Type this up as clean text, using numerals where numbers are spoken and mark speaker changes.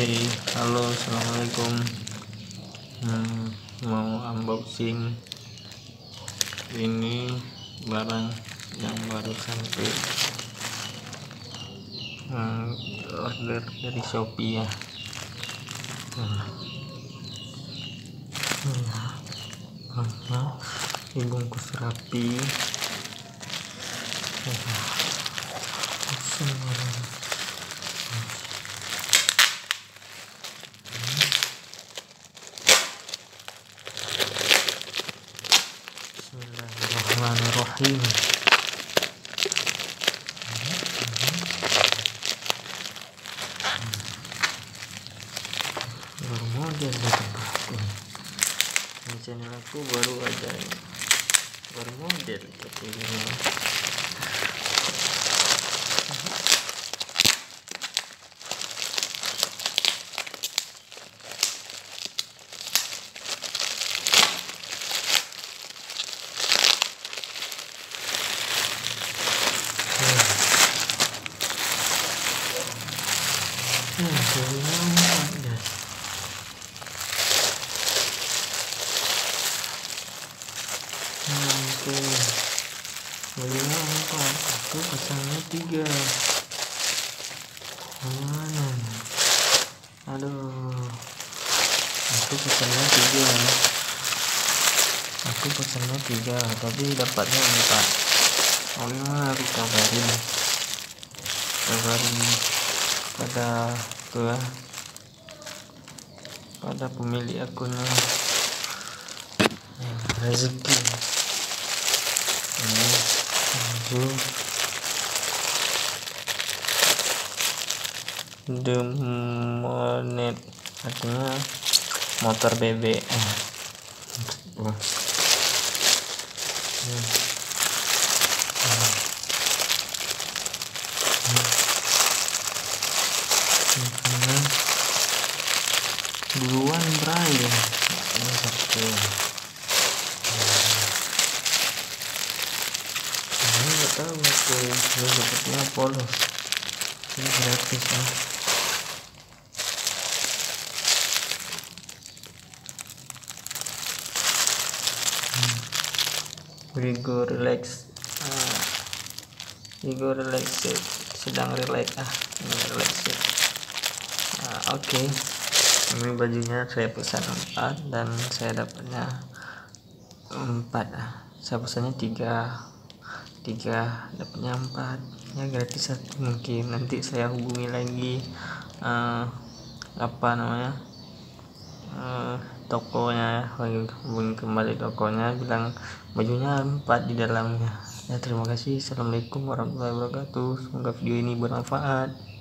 Speaker 1: Halo, assalamualaikum. Mau unboxing ini barang yang baru sampai, order dari Shopee ya. Dibungkus rapi. Bismillahirrahmanirrahim. Baru model aku. Ini channel aku baru aja, baru model tapi ini. Belinya 4, aku pasangnya 3. Mana? Aduh, aku pasangnya 3, tapi dapatnya 4. Gimana aku kabarin pada pemilik akunnya. Rezeki ini Demonet, artinya motor bebek. Duluan Brian ini satu. Ini nggak tahu aku ini dapatnya polos, ini gratis ya. Wigo relax, sedang relax ini relax ya. Oke. Ini bajunya saya pesan 4 dan saya dapatnya 4. Saya pesannya 3 dapatnya 4 ya, gratis 1. Mungkin nanti saya hubungi lagi tokonya, hubungi kembali tokonya, bilang bajunya 4 di dalamnya ya. Terima kasih. Assalamualaikum warahmatullahi wabarakatuh. Semoga video ini bermanfaat.